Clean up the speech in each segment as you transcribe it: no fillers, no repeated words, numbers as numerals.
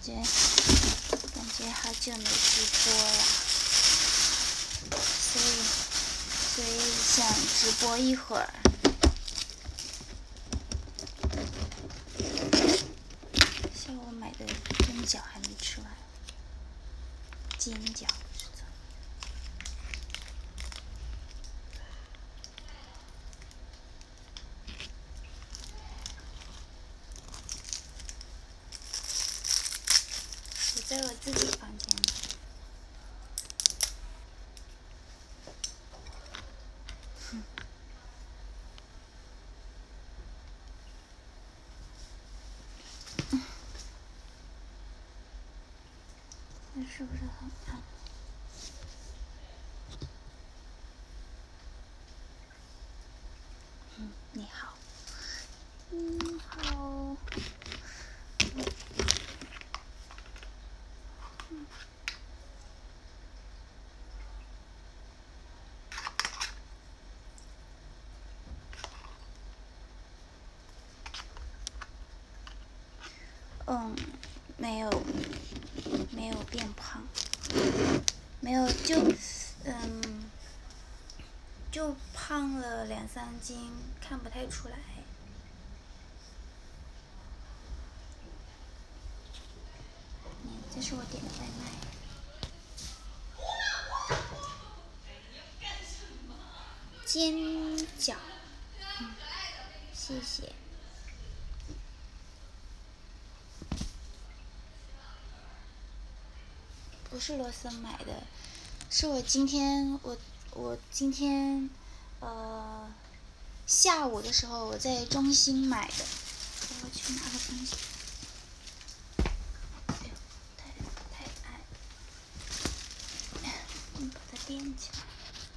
觉好久没直播了，所以想直播一会儿。下午买的蒸饺还没吃完，煎饺是的。我在我自己房间呢。那是不是很暗？你好，你好。没有变胖，没有就胖了2-3斤，看不太出来。这是我点的外卖。煎饺，谢谢。不是罗森买的，是我今天下午的时候我在中心买的。我去拿个东西。哎呦，太暗，你把它垫起来。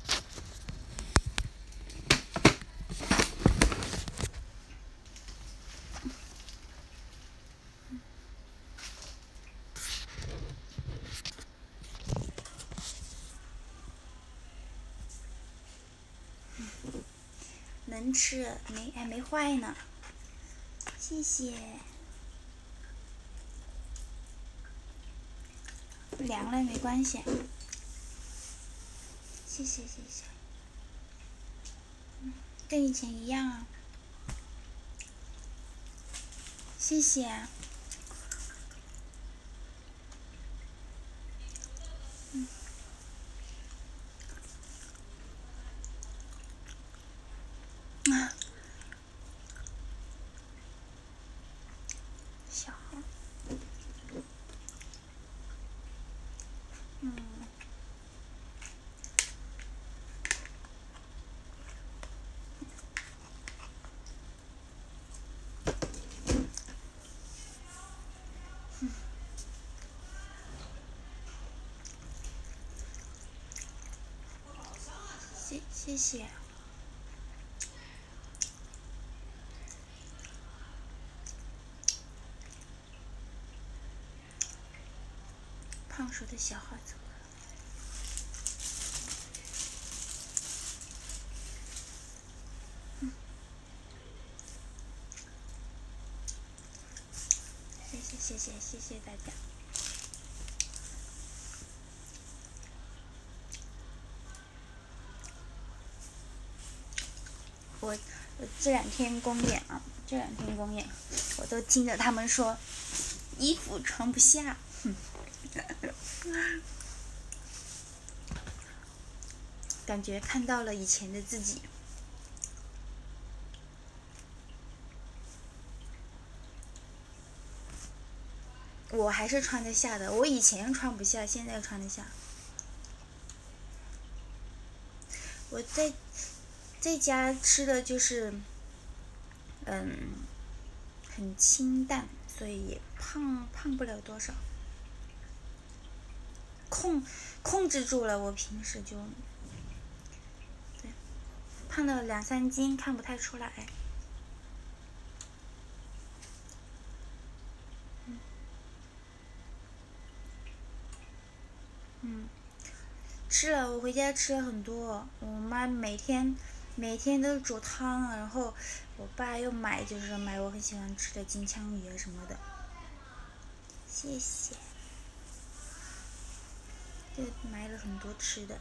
能吃，还没坏呢。谢谢。凉了没关系。谢谢。跟以前一样啊。谢谢。小号。谢谢。胖叔的小号怎么了？谢谢大家。我这2天公演，我都听着他们说衣服穿不下。感觉看到了以前的自己。我还是穿得下的，我以前穿不下，现在穿得下。我在家吃的就是很清淡，所以也胖不了多少。控制住了，我平时就对胖了2-3斤，看不太出来。吃了，我回家吃了很多。我妈每天都煮汤，然后我爸又买我很喜欢吃的金枪鱼什么的。 谢谢。就买了很多吃的。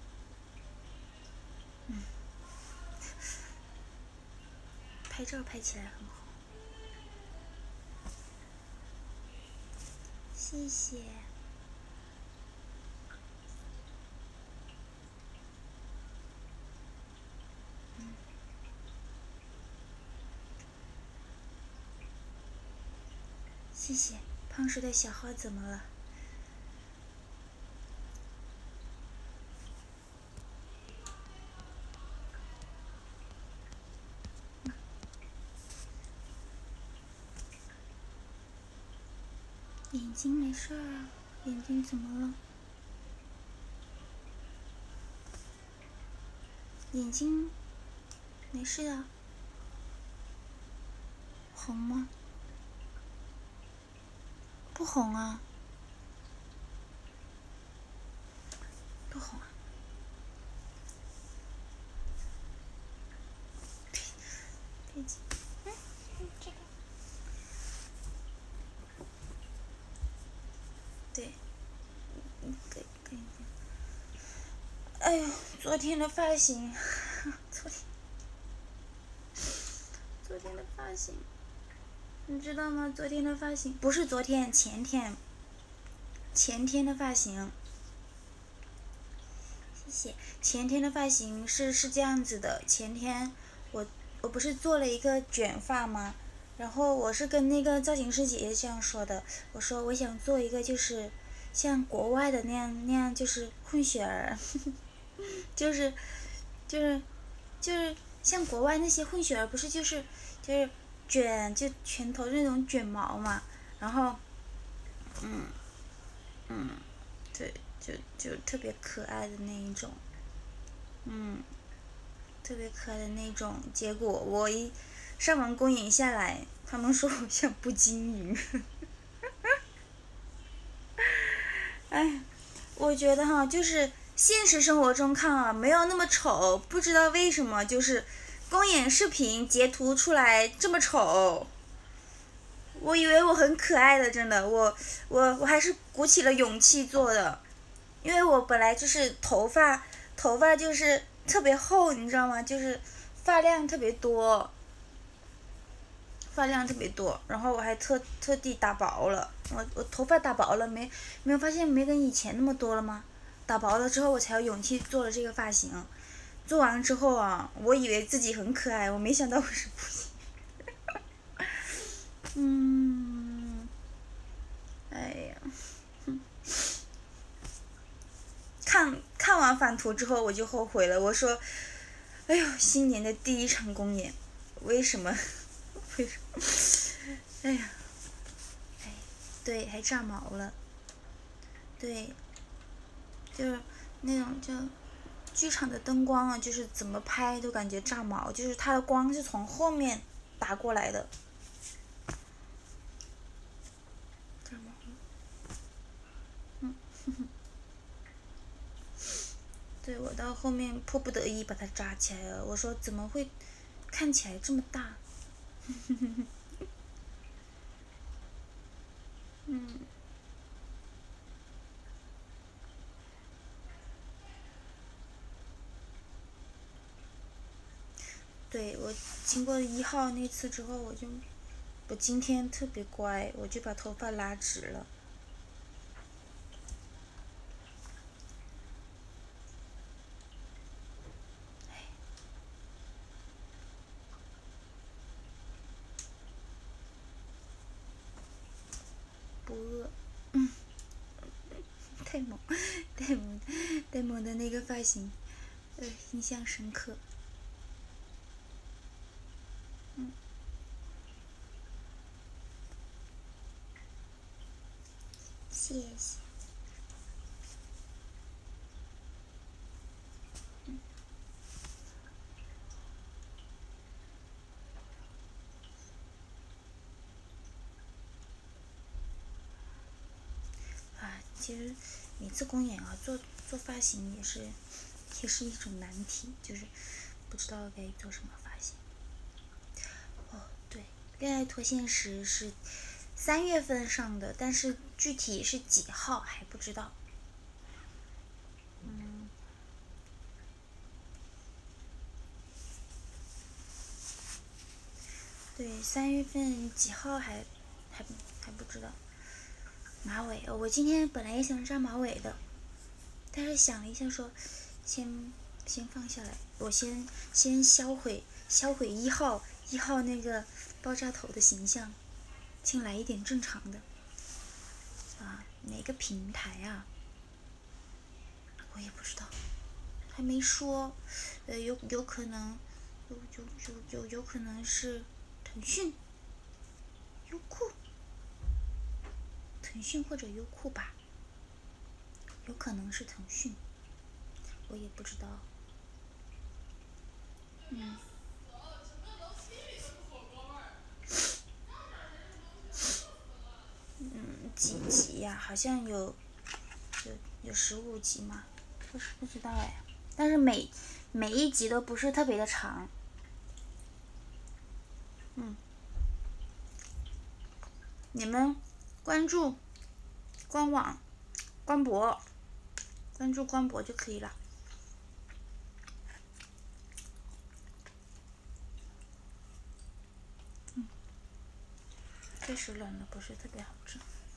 拍照拍起来很好。谢谢。谢谢。胖叔的小号怎么了？眼睛没事啊，眼睛怎么了？眼睛没事啊。红吗？不红啊。不红啊。背景，这个。对，可以。哎呦，昨天的发型，昨天的发型，你知道吗？昨天的发型不是昨天，前天的发型。谢谢。前天的发型是这样子的，前天我不是做了一个卷发吗？然后我是跟那个造型师姐姐这样说的，我说我想做一个就是像国外的那样就是混血儿，就是像国外那些混血儿不是就是卷就拳头那种卷毛嘛，然后对，就特别可爱的那一种，特别可爱的那种。结果我一上完公演下来，他们说我像步惊云。哎，我觉得哈，就是现实生活中看啊，没有那么丑，不知道为什么就是公演视频截图出来这么丑。我以为我很可爱的，真的，我还是鼓起了勇气做的，因为我本来就是头发就是特别厚，你知道吗？就是发量特别多，然后我还特地打薄了，我头发打薄了，没有发现没跟以前那么多了吗？打薄了之后，我才有勇气做了这个发型。做完之后啊，我以为自己很可爱，我没想到我是不行。哎呀，看完反图之后我就后悔了，我说，哎呦，新年的第一场公演，为什么？哎呀，哎，对，还炸毛了。对，就是那种剧场的灯光啊，就是怎么拍都感觉炸毛，就是它的光是从后面打过来的。炸毛了。对，我到后面迫不得已把它扎起来了。我说怎么会看起来这么大？对，我经过1号那次之后，我今天特别乖，我就把头发拉直了。不饿。太萌的那个发型，印象深刻。谢谢。其实每次公演啊，做发型也是一种难题，就是不知道该做什么发型。哦，对，恋爱脱线时是 3月份上的，但是具体是几号还不知道。对，3月份几号还不知道。马尾，我今天本来也想扎马尾的，但是想了一下说，先放下来，我先销毁1号那个爆炸头的形象，先来一点正常的。啊，哪个平台啊？我也不知道，还没说。有可能，有可能是腾讯、优酷。腾讯或者优酷吧，有可能是腾讯，我也不知道。几集呀？好像有15集嘛，不知道哎。但是每一集都不是特别的长。你们关注官网、官博，关注官博就可以了。确实冷了，不是特别好吃。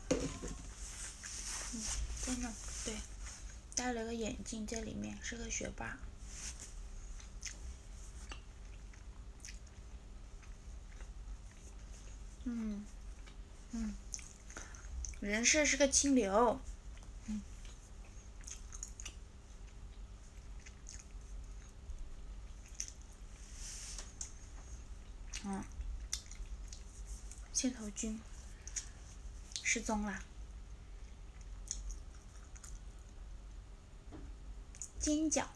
真的，对，戴了个眼镜在里面，是个学霸。人设是个清流。线头君失踪了。尖角。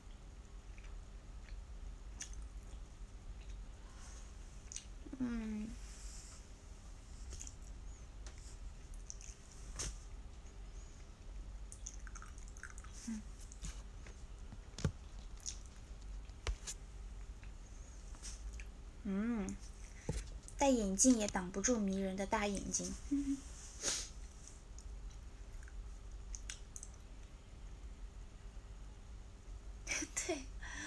戴眼镜也挡不住迷人的大眼睛。对，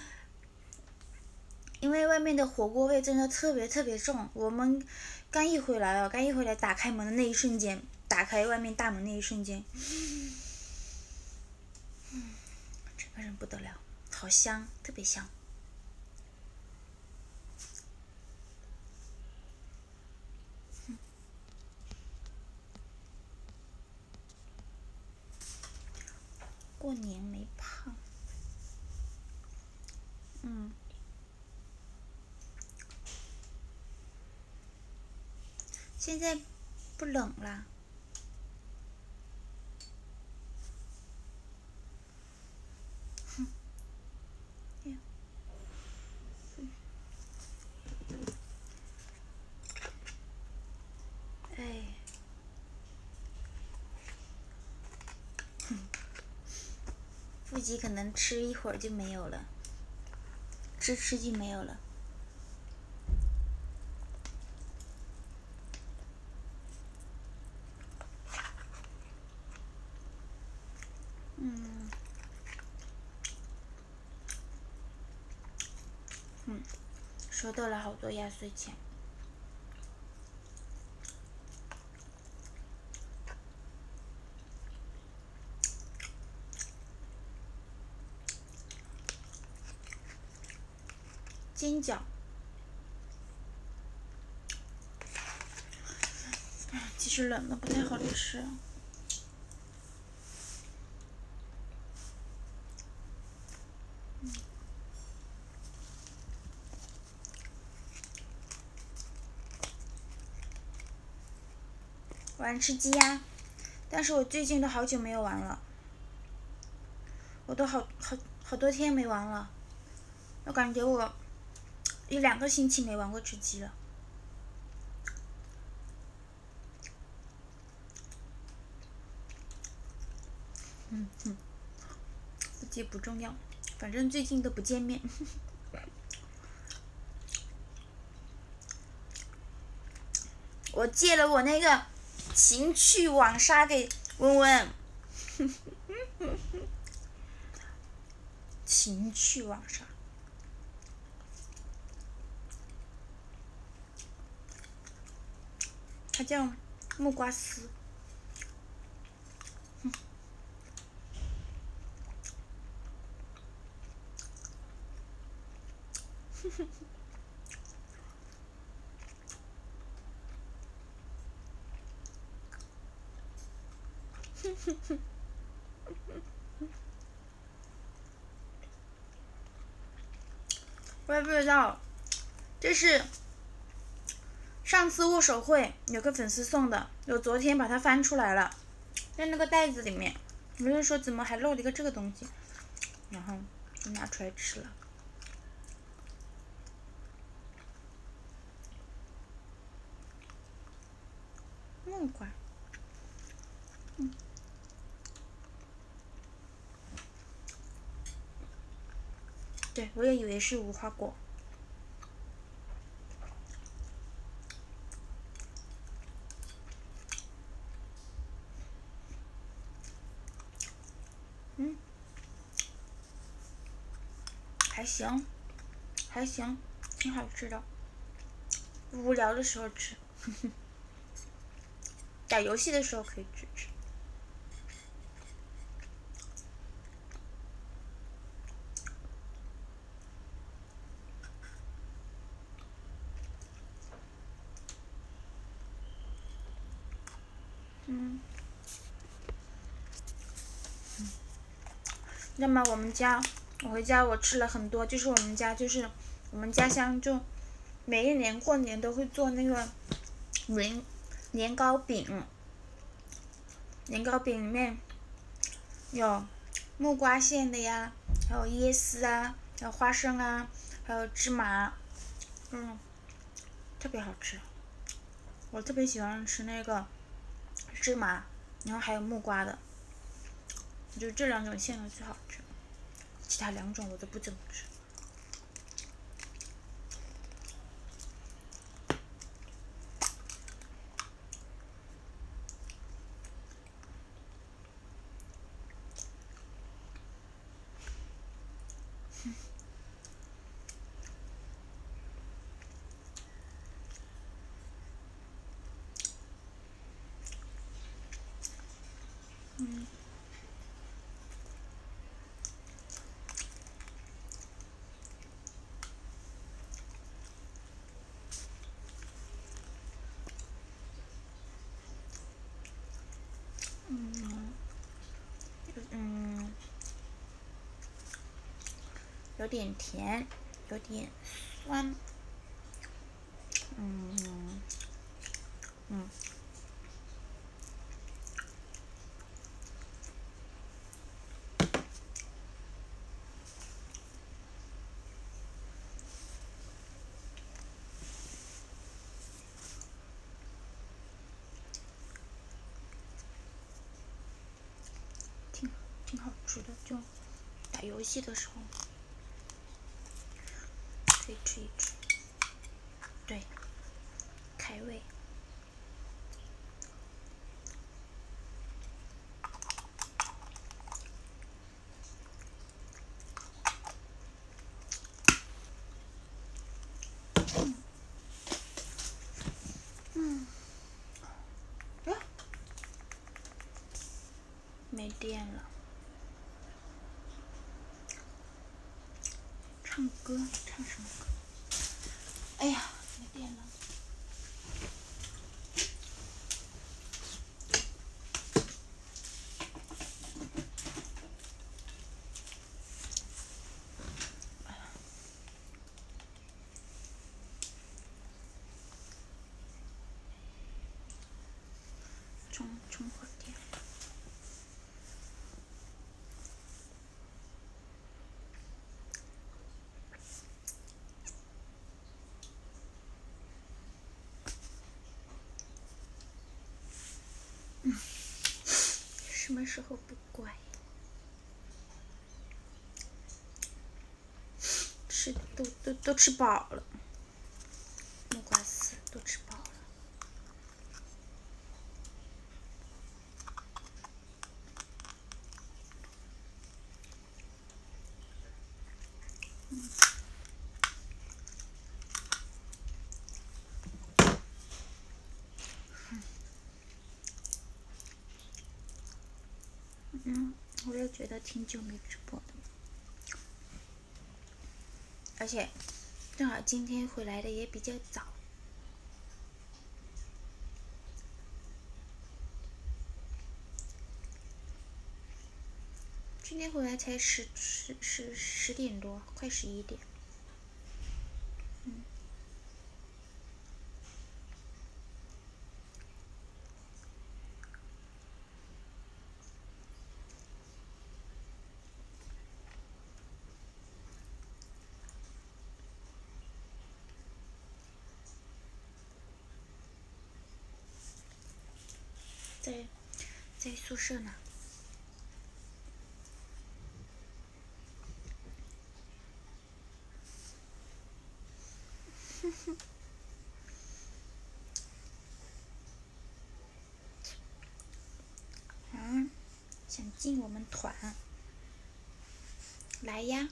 因为外面的火锅味真的特别重。我们刚一回来，打开门的那一瞬间，打开外面大门那一瞬间，整个人不得了，好香，特别香。过年没胖。现在不冷啦。腹肌可能吃一会儿就没有了，吃就没有了。收到了好多压岁钱。煎饺。其实冷了不太好吃。玩吃鸡呀，但是我最近都好久没有玩了，我都好多天没玩了，我感觉我1-2个星期没玩过吃鸡了。不急不重要，反正最近都不见面。我借了我那个情趣网纱给温温。情趣网纱。它叫木瓜丝。我也不知道，这是上次握手会有个粉丝送的，我昨天把它翻出来了，在那个袋子里面，我就说怎么还漏了一个这个东西，然后就拿出来吃了。木瓜，对，我也以为是无花果。还行，还行，挺好吃的。无聊的时候吃，打游戏的时候可以吃。那么我回家我吃了很多，就是我们家乡就每一年过年都会做那个年糕饼，年糕饼里面有木瓜馅的呀，还有椰丝啊，还有花生啊，还有芝麻，特别好吃。我特别喜欢吃那个芝麻，然后还有木瓜的，就这两种馅的最好吃，其他两种我都不怎么吃。有点甜，有点酸，挺好吃的，就打游戏的时候可以吃一吃，对，开胃。没电了，唱歌唱什么歌？哎呀，没电了。充会儿电。什么时候不乖？吃都吃饱了，木瓜丝都吃饱了。 我也觉得挺久没直播的，而且正好今天回来的也比较早。今天回来才10点多，快11点。在宿舍呢。想进我们团，来呀！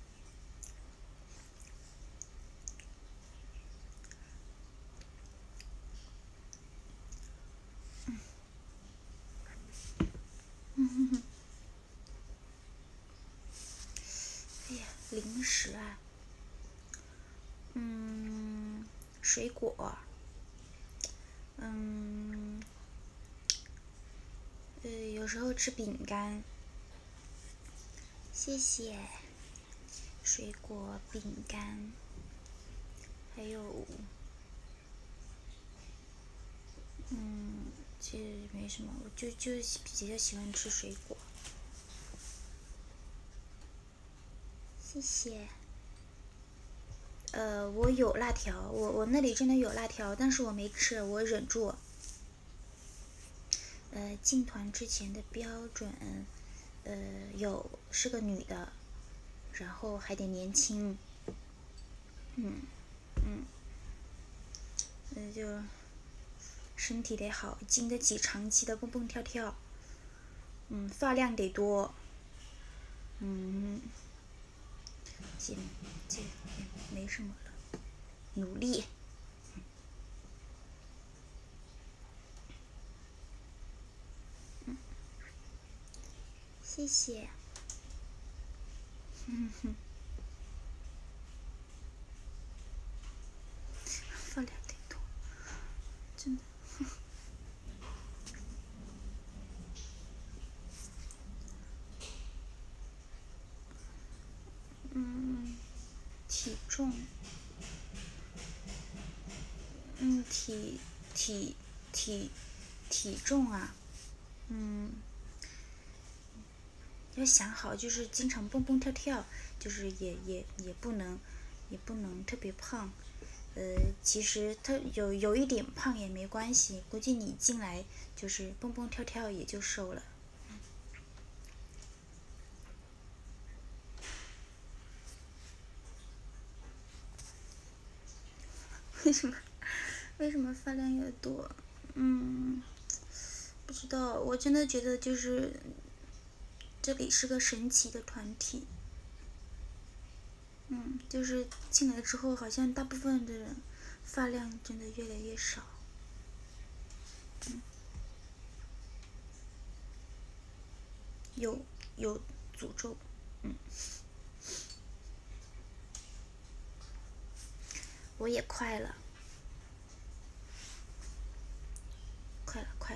哎呀，零食啊，水果，有时候吃饼干。谢谢。水果、饼干，还有，其实没什么，我就比较喜欢吃水果。谢谢。我有辣条，我那里真的有辣条，但是我没吃，我忍住。进团之前的标准，是个女的，然后还得年轻，就身体得好，经得起长期的蹦蹦跳跳，发量得多，这没什么了，努力。谢谢。发量得多，真的。体重，体重啊，要想好，就是经常蹦蹦跳跳，就是也不能特别胖。其实他有一点胖也没关系，估计你进来就是蹦蹦跳跳也就瘦了。为什么发量也多？不知道，我真的觉得就是这里是个神奇的团体。就是进来之后，好像大部分的人发量真的越来越少。有诅咒。我也快了，快了，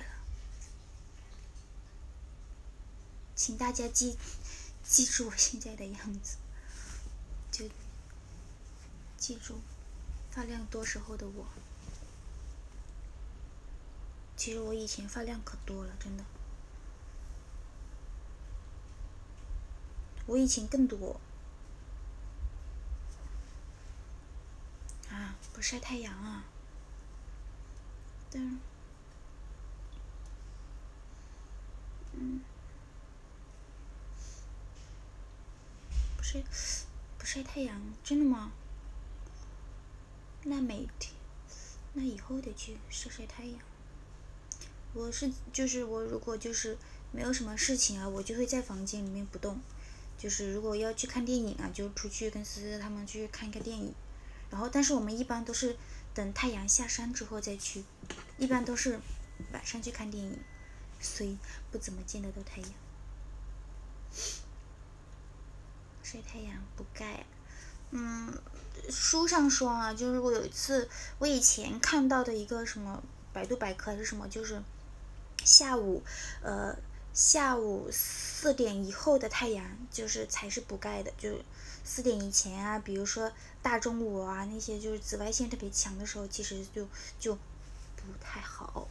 请大家记住我现在的样子，就记住发量多时候的我。其实我以前发量可多了，真的，我以前更多。啊，不晒太阳啊。但不晒太阳，真的吗？那以后得去晒太阳。我如果就是没有什么事情啊，我就会在房间里面不动。就是如果要去看电影啊，就出去跟思思他们去看个电影。然后，但是我们一般都是等太阳下山之后再去，一般都是晚上去看电影，所以不怎么见得到太阳。 晒太阳补钙。书上说啊，就是我有一次，我以前看到的一个什么百度百科还是什么，就是下午4点以后的太阳就是才是补钙的，就4点以前啊，比如说大中午啊那些就是紫外线特别强的时候，其实就不太好。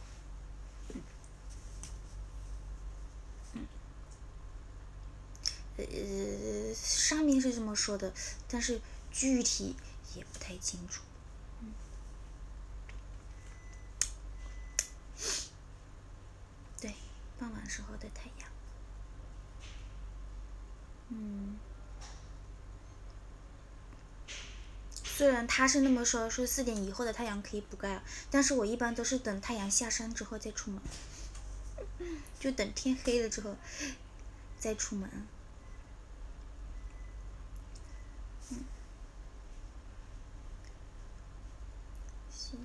上面是这么说的，但是具体也不太清楚。对，傍晚时候的太阳。虽然他是那么说4点以后的太阳可以补钙，但是我一般都是等太阳下山之后再出门，就等天黑了之后再出门。行。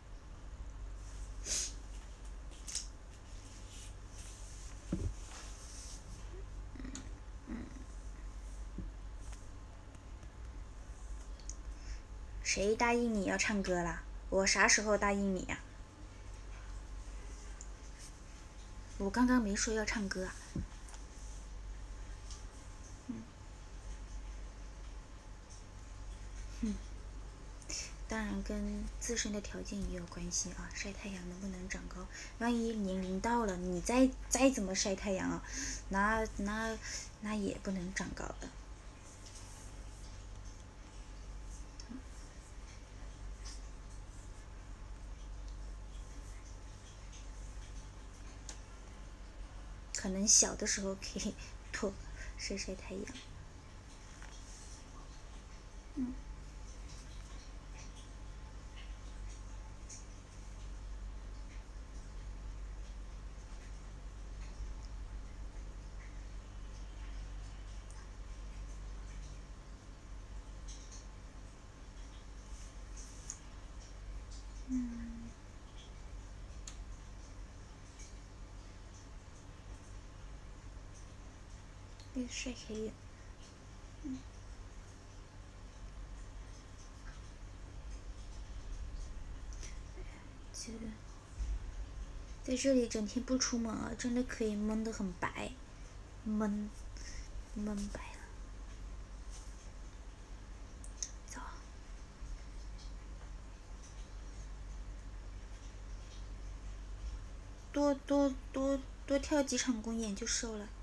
谁答应你要唱歌啦？我啥时候答应你呀？我刚刚没说要唱歌啊。当然跟自身的条件也有关系啊，晒太阳能不能长高？万一年龄到了，你再怎么晒太阳啊，那也不能长高的。可能小的时候可以多晒晒太阳。被晒黑了。这个在这里整天不出门啊，真的可以闷得很白，闷白了。走。多跳几场公演就瘦了。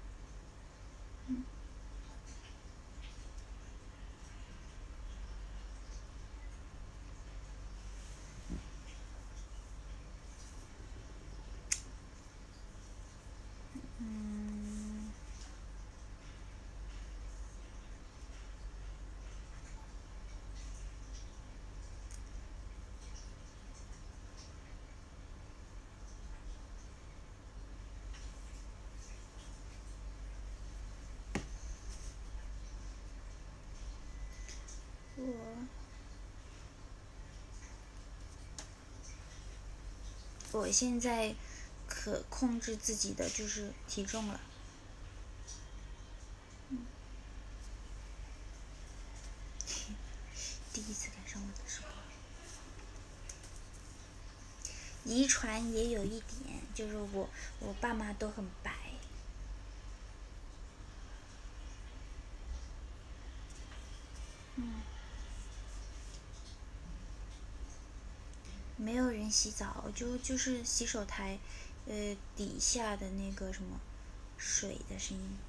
我现在可控制自己的就是体重了。第一次赶上我的直播。遗传也有一点，就是我爸妈都很白。没有人洗澡，就是洗手台，底下的那个什么水的声音。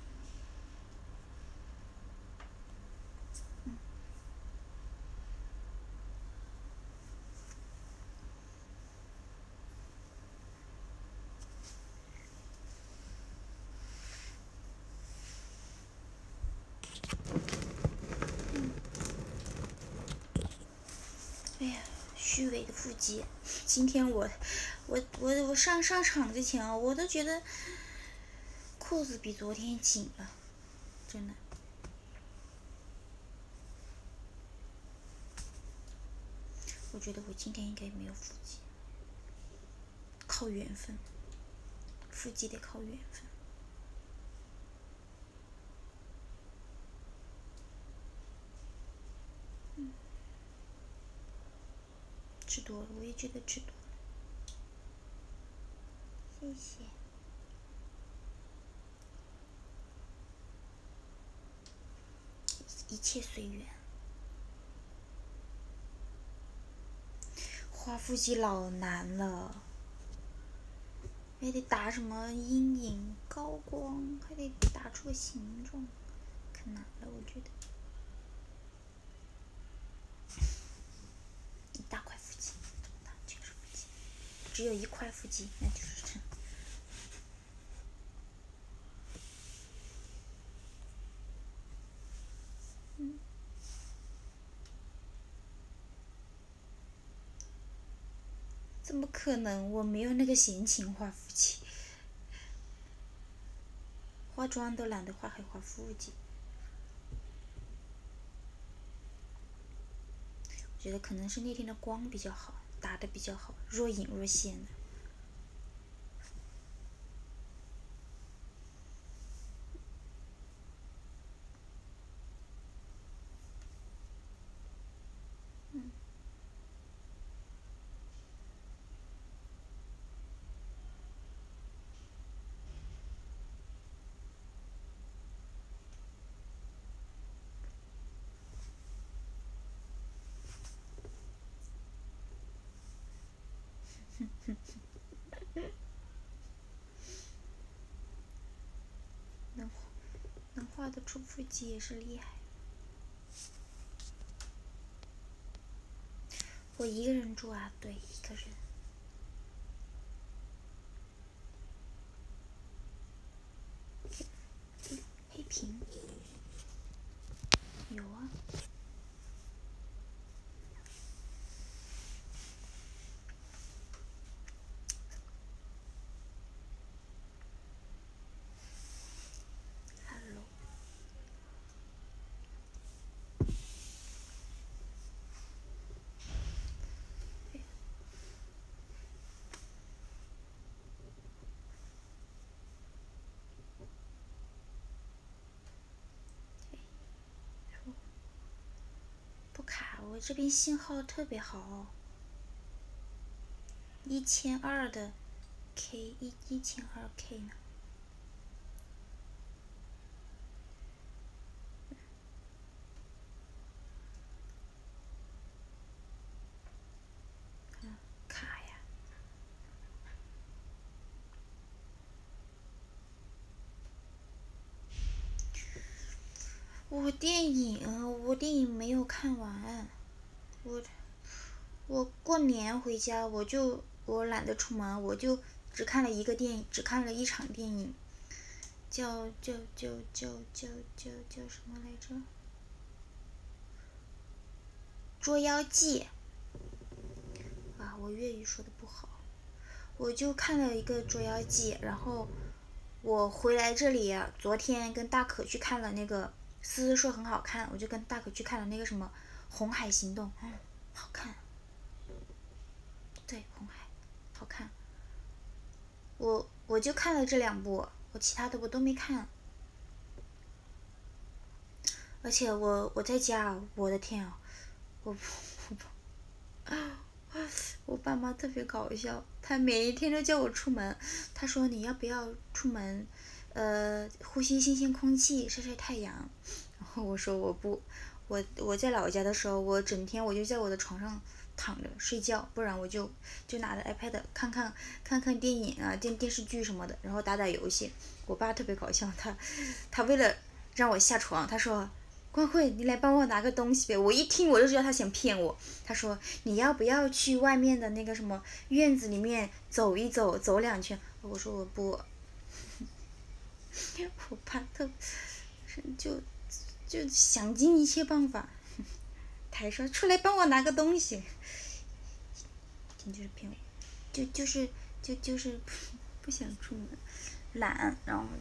哎呀，虚伪的腹肌！今天我上场之前啊，我都觉得裤子比昨天紧了，真的。我觉得我今天应该没有腹肌，靠缘分，腹肌得靠缘分。 吃多了，我也觉得吃多了。谢谢。一切随缘。画腹肌老难了，还得打什么阴影、高光，还得打出个形状，可难了，我觉得。一大块腹肌，这么大就是腹肌，只有一块腹肌，那就是这。怎么可能？我没有那个闲情画腹肌，化妆都懒得化，还画腹肌。我觉得可能是那天的光比较好，打的比较好，若隐若现的。能画得出腹肌也是厉害。我一个人住啊，对，一个人。黑屏。有啊。Hello。不卡，我这边信号特别好。1200的 K， 1200K 呢。卡呀！我电影没有看完，我过年回家，我懒得出门，我就只看了一个电影，只看了一场电影，叫什么来着？捉妖记。啊，我粤语说的不好，我就看了一个捉妖记，然后我回来这里，昨天跟大可去看了那个，思思说很好看，我就跟大可去看了那个什么红海行动，好看。对，红海，好看。我就看了这2部，我其他的我都没看。而且我在家，我的天啊，我爸妈特别搞笑，他每一天都叫我出门，他说你要不要出门，呼吸新鲜空气，晒晒太阳。然后我说我不，我在老家的时候，我整天我就在我的床上躺着睡觉，不然我就拿着 iPad 看看电影啊，电视剧什么的，然后打打游戏。我爸特别搞笑，他为了让我下床，他说光慧，你来帮我拿个东西呗。我一听我就知道他想骗我。他说你要不要去外面的那个什么院子里面走一走，走2圈？我说我不。我爸就想尽一切办法。他还说出来帮我拿个东西。听就是骗我，就是不想出门，懒，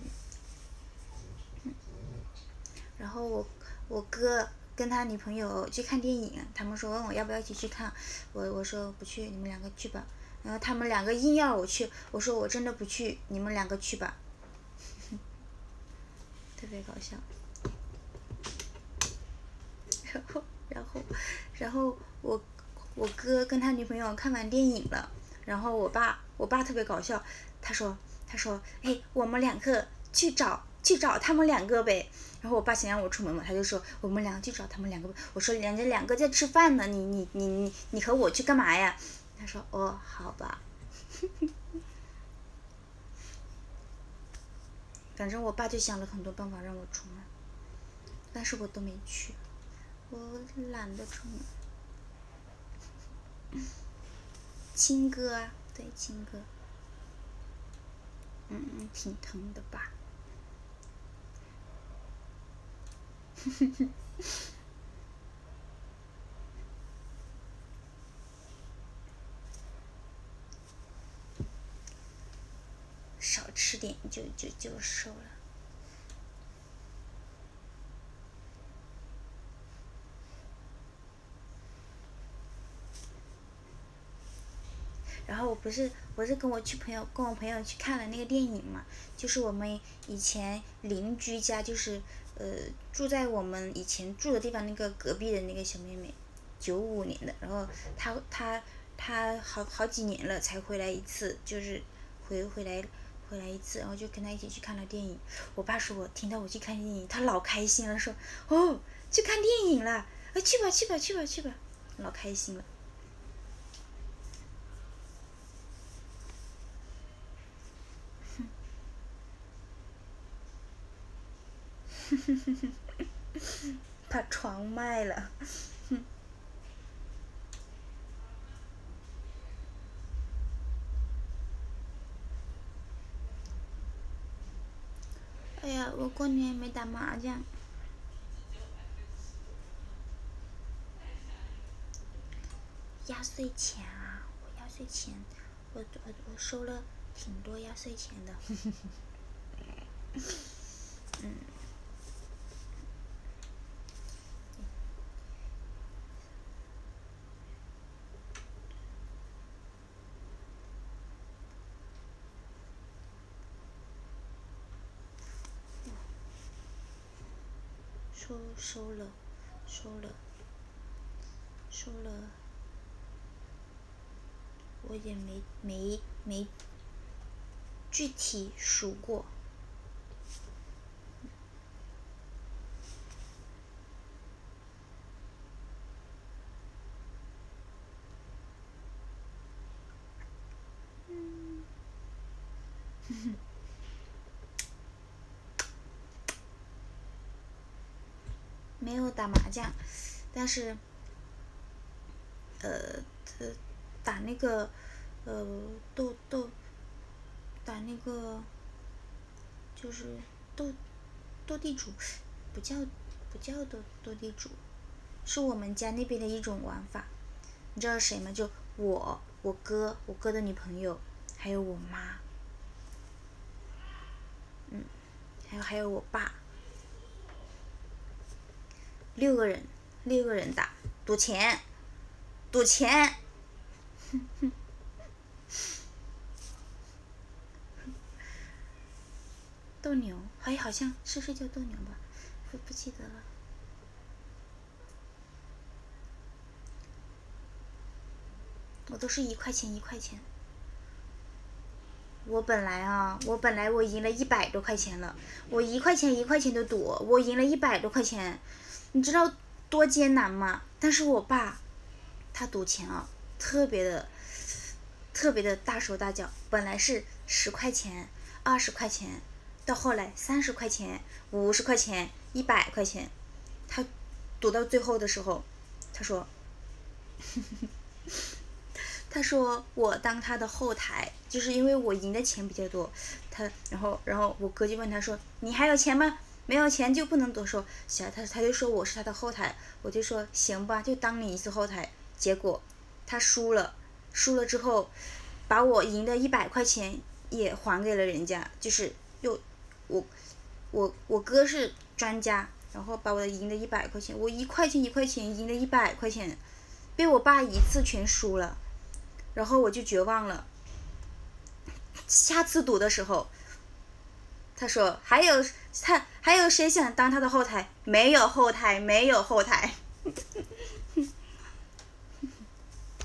然后我哥跟他女朋友去看电影，他们说问我要不要一起去看，我说不去，你们2个去吧。然后他们2个硬要我去，我说我真的不去，你们2个去吧。特别搞笑。然后我我哥跟他女朋友看完电影了，然后我爸特别搞笑，他说，哎，我们两个去找他们两个呗。然后我爸想让我出门嘛，他就说我们两个去找他们两个。我说人家两个在吃饭呢，你和我去干嘛呀？他说哦，好吧。反正我爸就想了很多办法让我出门，但是我都没去，我懒得出门。亲哥啊，对，亲哥，挺疼的吧？少吃点就瘦了。然后我是跟我朋友去看了那个电影嘛，就是我们以前邻居家，就是住在我们以前住的地方那个隔壁的那个小妹妹，95年的，然后她好几年了才回来一次，就是回来一次，然后就跟她一起去看了电影。我爸说我听到我去看电影，他老开心了，说哦去看电影了，去吧，老开心了。把床卖了。哎呀，我过年没打麻将。压岁钱啊，我压岁钱，我收了挺多压岁钱的。收了，我也没具体数过。没有打麻将，但是打那个打那个就是斗地主，不叫斗地主，是我们家那边的一种玩法。你知道谁吗？就我哥的女朋友，还有我妈，还有我爸，6个人打，赌钱。斗牛，好像是叫斗牛吧，不记得了。我都是1块钱1块钱。我本来我赢了100多块钱了，我1块钱1块钱的赌，我赢了100多块钱，你知道多艰难吗？但是我爸，他赌钱啊，特别的大手大脚，本来是10块钱、20块钱，到后来30块钱、50块钱、100块钱，他赌到最后的时候，他说。他说我当他的后台，就是因为我赢的钱比较多，然后我哥就问他说你还有钱吗？没有钱就不能多说。他就说我是他的后台，我就说行吧，就当你一次后台。结果他输了之后，把我赢的100块钱也还给了人家，就是我哥是专家，然后把我的赢的100块钱，我1块钱1块钱赢的100块钱，被我爸一次全输了。然后我就绝望了。下次赌的时候，他说还有谁想当他的后台？没有后台。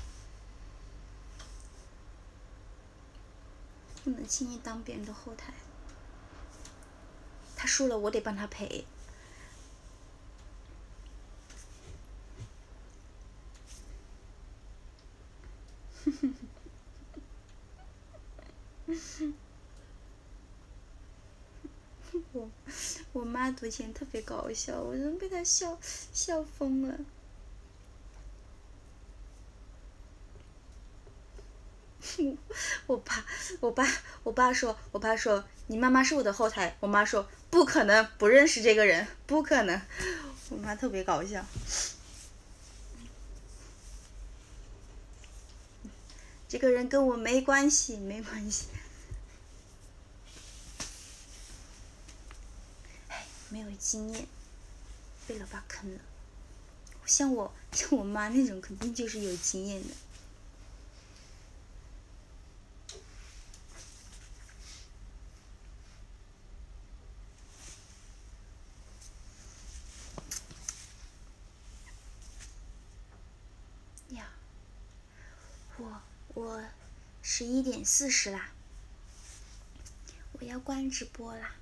不能轻易当别人的后台。他输了，我得帮他赔。我妈赌钱特别搞笑，我真被她笑疯了。我爸说你妈妈是我的后台，我妈说不可能，不认识这个人，不可能。我妈特别搞笑。这个人跟我没关系，没关系。哎，没有经验，被老爸坑了。像我妈那种，肯定就是有经验的。呀，我11:40啦，我要关直播啦。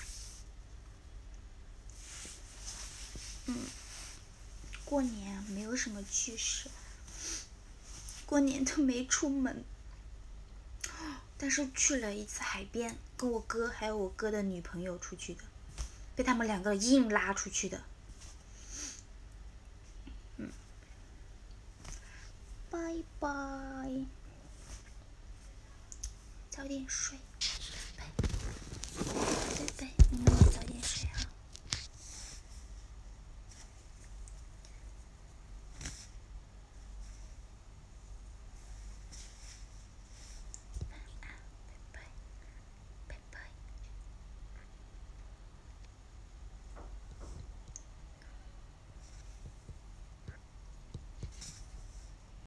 过年没有什么趣事，过年都没出门，但是去了一次海边，跟我哥还有我哥的女朋友出去的，被他们2个硬拉出去的。拜拜，早点睡，拜拜，拜拜。